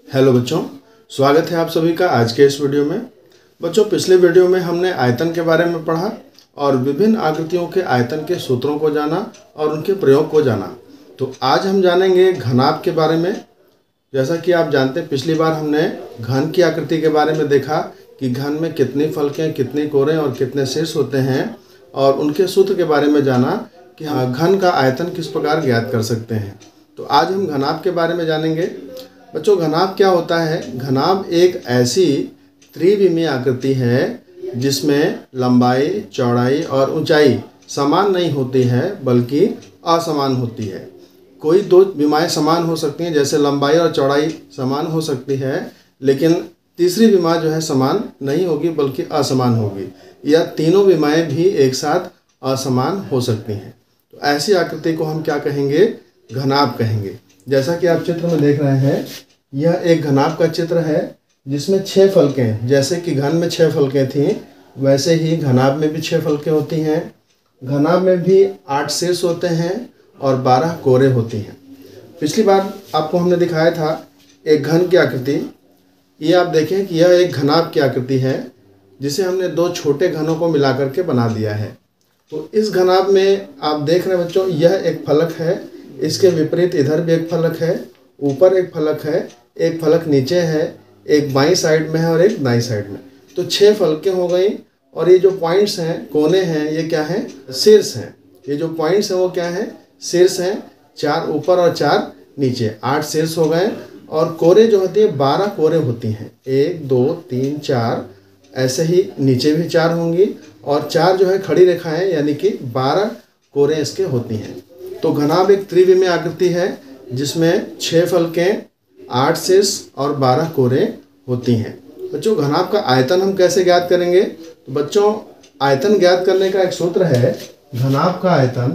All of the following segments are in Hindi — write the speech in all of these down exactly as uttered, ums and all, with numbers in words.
हेलो बच्चों, स्वागत है आप सभी का आज के इस वीडियो में। बच्चों, पिछले वीडियो में हमने आयतन के बारे में पढ़ा और विभिन्न आकृतियों के आयतन के सूत्रों को जाना और उनके प्रयोग को जाना। तो आज हम जानेंगे घनाभ के बारे में। जैसा कि आप जानते हैं, पिछली बार हमने घन की आकृति के बारे में देखा कि घन में कितनी फलकें, कितने कोरे और कितने शीर्ष होते हैं, और उनके सूत्र के बारे में जाना कि हाँ घन का आयतन किस प्रकार ज्ञात कर सकते हैं। तो आज हम घनाभ के बारे में जानेंगे। बच्चों, घनाभ क्या होता है? घनाभ एक ऐसी त्रिविमीय आकृति है जिसमें लंबाई, चौड़ाई और ऊंचाई समान नहीं होती है बल्कि असमान होती है। कोई दो विमाएँ समान हो सकती हैं, जैसे लंबाई और चौड़ाई समान हो सकती है, लेकिन तीसरी विमा जो है समान नहीं होगी बल्कि असमान होगी, या तीनों विमाएँ भी एक साथ असमान हो सकती हैं। तो ऐसी आकृति को हम क्या कहेंगे? घनाभ कहेंगे। जैसा कि आप चित्र में देख रहे हैं, यह एक घनाभ का चित्र है जिसमें छह फलकें, जैसे कि घन में छह फलकें थीं वैसे ही घनाभ में भी छह फलकें होती हैं। घनाभ में भी आठ शीर्ष होते हैं और बारह कोरे होती हैं। पिछली बार आपको हमने दिखाया था एक घन की आकृति। ये आप देखें कि यह एक घनाभ की आकृति है जिसे हमने दो छोटे घनों को मिला करके बना दिया है। तो इस घनाभ में आप देख रहे हैं बच्चों, यह एक फलक है, इसके विपरीत इधर भी एक फलक है, ऊपर एक फलक है, एक फलक नीचे है, एक बाईं साइड में है और एक दाईं साइड में। तो छह फलकें हो गई, और ये जो पॉइंट्स हैं, कोने हैं, ये क्या हैं? शीर्ष हैं। ये जो पॉइंट्स हैं वो क्या हैं? शीर्ष हैं। चार ऊपर और चार नीचे, आठ शीर्ष हो गए। और कोरे जो होती है, बारह कोरे होती हैं। एक, दो, तीन, चार, ऐसे ही नीचे भी चार होंगी, और चार जो है खड़ी रेखाएं, यानी कि बारह कोरे इसके होती हैं। तो घनाभ एक त्रिविमीय आकृति है जिसमें छह फलकें, आठ शीर्ष और बारह कोरे होती हैं। बच्चों, घनाभ का आयतन हम कैसे ज्ञात करेंगे? तो बच्चों, आयतन ज्ञात करने का एक सूत्र है, घनाभ का आयतन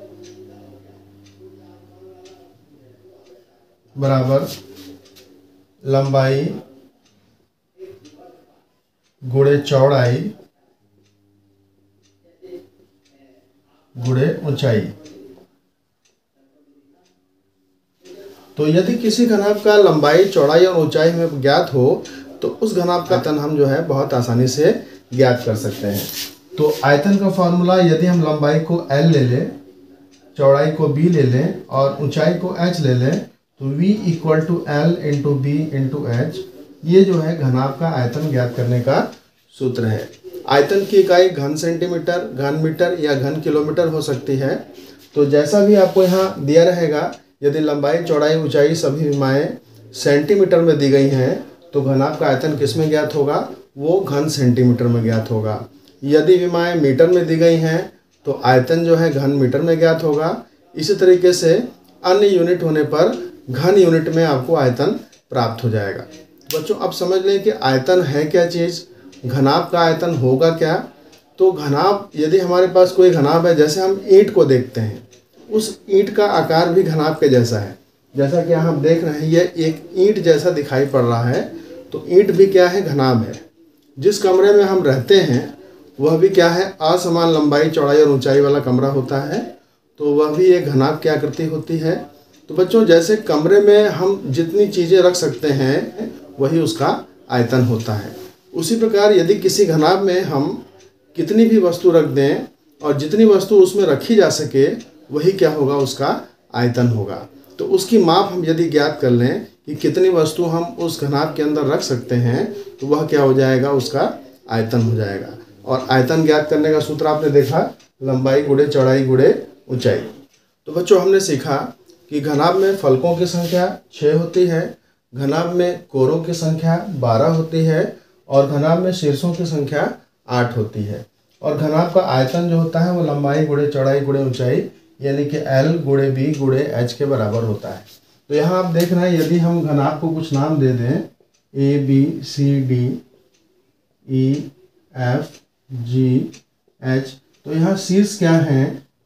बराबर लंबाई गुणे चौड़ाई गुणे ऊंचाई। तो यदि किसी घनाभ का लंबाई, चौड़ाई और ऊंचाई में ज्ञात हो तो उस घनाभ का आयतन हम जो है बहुत आसानी से ज्ञात कर सकते हैं। तो आयतन का फॉर्मूला, यदि हम लंबाई को L ले लें, चौड़ाई को B ले लें और ऊंचाई को H ले लें, तो V equal to L into B into H, ये जो है घनाभ का आयतन ज्ञात करने का सूत्र है। आयतन की इकाई घन सेंटीमीटर, घन मीटर या घन किलोमीटर हो सकती है। तो जैसा भी आपको यहाँ दिया रहेगा, यदि लंबाई, चौड़ाई, ऊंचाई सभी विमाएँ सेंटीमीटर में दी गई हैं तो घनाभ का आयतन किस में ज्ञात होगा? वो घन सेंटीमीटर में ज्ञात होगा। यदि विमाएँ मीटर में दी गई हैं तो आयतन जो है घन मीटर में ज्ञात होगा। इसी तरीके से अन्य यूनिट होने पर घन यूनिट में आपको आयतन प्राप्त हो जाएगा। बच्चों, अब समझ लें कि आयतन है क्या चीज़, घनाभ का आयतन होगा क्या। तो घनाभ, यदि हमारे पास कोई घनाभ है, जैसे हम ईंट को देखते हैं, उस ईंट का आकार भी घनाभ के जैसा है। जैसा कि यहाँ हम देख रहे हैं, यह एक ईंट जैसा दिखाई पड़ रहा है, तो ईंट भी क्या है? घनाभ है। जिस कमरे में हम रहते हैं वह भी क्या है? असमान लंबाई, चौड़ाई और ऊंचाई वाला कमरा होता है, तो वह भी एक घनाभ की आकृति होती है। तो बच्चों, जैसे कमरे में हम जितनी चीज़ें रख सकते हैं वही उसका आयतन होता है। उसी प्रकार यदि किसी घनाभ में हम कितनी भी वस्तु रख दें और जितनी वस्तु उसमें रखी जा सके वही क्या होगा? उसका आयतन होगा। तो उसकी माप हम यदि ज्ञात कर लें कि कितनी वस्तु हम उस घनाभ के अंदर रख सकते हैं, तो वह क्या हो जाएगा? उसका आयतन हो जाएगा। और आयतन ज्ञात करने का सूत्र आपने देखा, लंबाई गुणे चौड़ाई गुणे ऊंचाई। तो बच्चों, हमने सीखा कि घनाभ में फलकों की संख्या छः होती है, घनाभ में कोरों की संख्या बारह होती है और घनाभ में शीर्षों की संख्या आठ होती है। और घनाभ का आयतन जो होता है वो लंबाई गुणे चौड़ाई गुणे ऊंचाई, यानी कि L गुणे बी गुणे एच के बराबर होता है। तो यहाँ आप देख रहे हैं, यदि हम घनाभ को कुछ नाम दे दें, A B C D E F G H, तो यहाँ शीर्ष क्या हैं?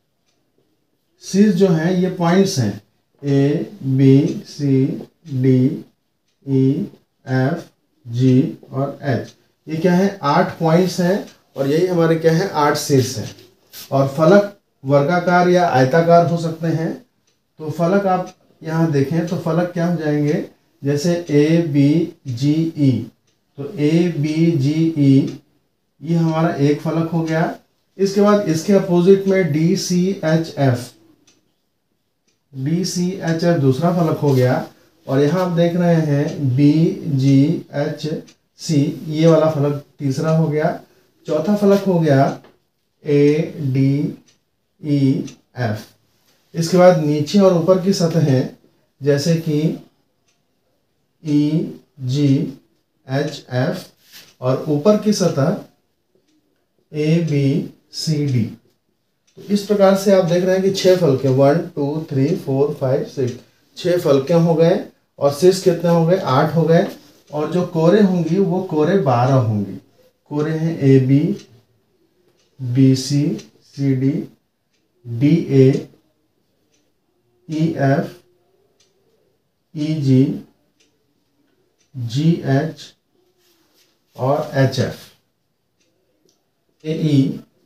शीर्ष जो हैं ये पॉइंट्स हैं, A B C D E F G और एच, ये क्या है? आठ पॉइंट्स हैं, और यही हमारे क्या है? आठ शीर्ष हैं। और फलक वर्गाकार या आयताकार हो सकते हैं। तो फलक आप यहाँ देखें तो फलक क्या हो जाएंगे? जैसे ए बी जी ई, तो ए बी जी ई ये हमारा एक फलक हो गया। इसके बाद इसके अपोजिट में D C H F, D C H F दूसरा फलक हो गया। और यहाँ आप देख रहे हैं बी जी एच सी, ये वाला फलक तीसरा हो गया। चौथा फलक हो गया ए डी ई एफ। इसके बाद नीचे और ऊपर की सतहें जैसे कि ई जी एच एफ, और ऊपर की सतह ए बी सी डी। तो इस प्रकार से आप देख रहे हैं कि छह फलके, one two three four five six, छह फलके हो गए। और शीर्ष कितने हो गए? आठ हो गए। और जो कोरे होंगी वो कोरे बारह होंगी। कोरे हैं A B, B C, C D, D A, E F, E G, G H और H F. A E,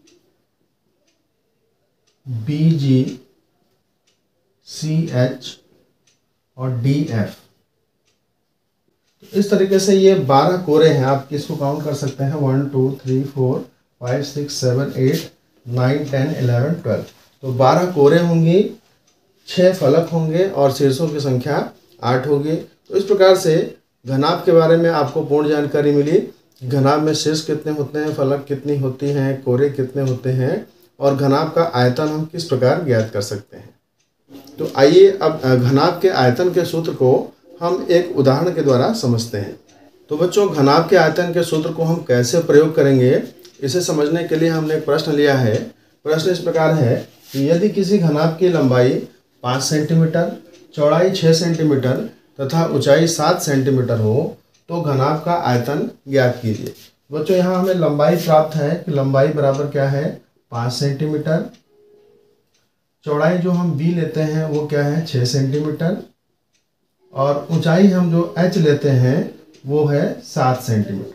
B G, C H और डी एफ। तो इस तरीके से ये बारह कोरे हैं। आप किसको काउंट कर सकते हैं? One two three four five six seven eight nine ten eleven twelve. तो बारह कोरे होंगी, छः फलक होंगे और शीर्षों की संख्या आठ होगी। तो इस प्रकार से घनाभ के बारे में आपको पूर्ण जानकारी मिली। घनाभ में शीर्ष कितने होते हैं, फलक कितनी होती हैं, कोरे कितने होते हैं, और घनाभ का आयतन हम किस प्रकार ज्ञात कर सकते हैं। तो आइए अब घनाभ के आयतन के सूत्र को हम एक उदाहरण के द्वारा समझते हैं। तो बच्चों, घनाभ के आयतन के सूत्र को हम कैसे प्रयोग करेंगे, इसे समझने के लिए हमने एक प्रश्न लिया है। प्रश्न इस प्रकार है कि यदि किसी घनाभ की लंबाई पाँच सेंटीमीटर, चौड़ाई छः सेंटीमीटर तथा ऊंचाई सात सेंटीमीटर हो तो घनाभ का आयतन ज्ञात कीजिए। बच्चों, यहाँ हमें लंबाई प्राप्त है कि लंबाई बराबर क्या है? पाँच सेंटीमीटर। चौड़ाई जो हम बी लेते हैं वो क्या है? छः सेंटीमीटर। और ऊंचाई हम जो एच लेते हैं वो है सात सेंटीमीटर।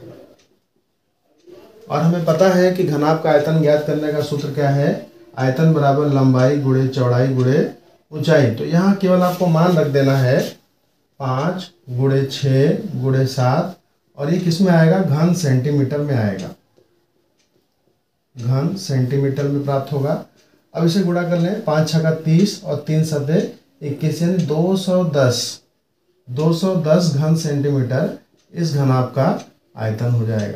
और हमें पता है कि घनाभ का आयतन ज्ञात करने का सूत्र क्या है? आयतन बराबर लंबाई गुणे चौड़ाई गुणे ऊंचाई। तो यहाँ केवल आपको मान रख देना है पाँच गुणे छः गुणे सात, और ये किस में आएगा? घन सेंटीमीटर में आएगा, घन सेंटीमीटर में प्राप्त होगा। अब इसे गुणा कर लें, पाँच छक्का तीस और तीन सत्ते इक्कीस, यानी दो सौ दस दो सौ दस घन सेंटीमीटर इस घनाभ का आयतन हो जाएगा।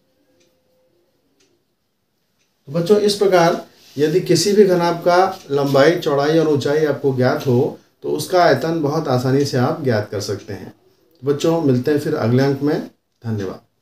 तो बच्चों, इस प्रकार यदि किसी भी घनाभ का लंबाई, चौड़ाई और ऊंचाई आपको ज्ञात हो तो उसका आयतन बहुत आसानी से आप ज्ञात कर सकते हैं। बच्चों, मिलते हैं फिर अगले अंक में। धन्यवाद।